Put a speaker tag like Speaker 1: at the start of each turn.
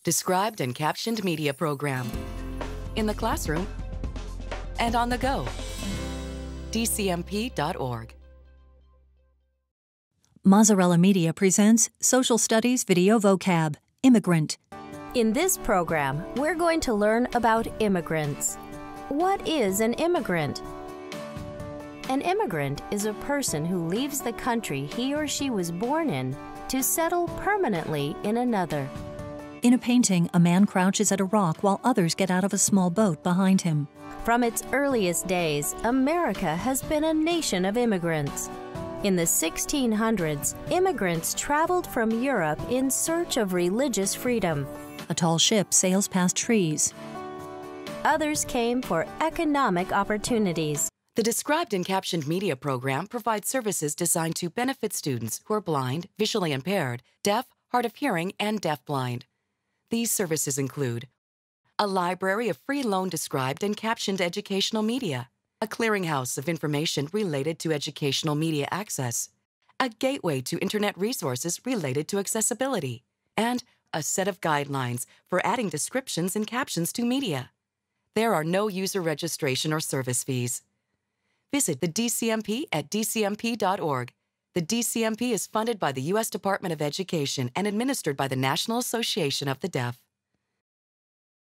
Speaker 1: Described and captioned media program. In the classroom and on the go. dcmp.org.
Speaker 2: Mozzarella Media presents Social Studies Video Vocab, Immigrant.
Speaker 3: In this program, we're going to learn about immigrants. What is an immigrant? An immigrant is a person who leaves the country he or she was born in to settle permanently in another.
Speaker 2: In a painting, a man crouches at a rock while others get out of a small boat behind him.
Speaker 3: From its earliest days, America has been a nation of immigrants. In the 1600s, immigrants traveled from Europe in search of religious freedom.
Speaker 2: A tall ship sails past trees.
Speaker 3: Others came for economic opportunities.
Speaker 1: The Described and Captioned Media program provides services designed to benefit students who are blind, visually impaired, deaf, hard of hearing, and deafblind. These services include a library of free loan described and captioned educational media, a clearinghouse of information related to educational media access, a gateway to Internet resources related to accessibility, and a set of guidelines for adding descriptions and captions to media. There are no user registration or service fees. Visit the DCMP at dcmp.org. The DCMP is funded by the U.S. Department of Education and administered by the National Association of the Deaf.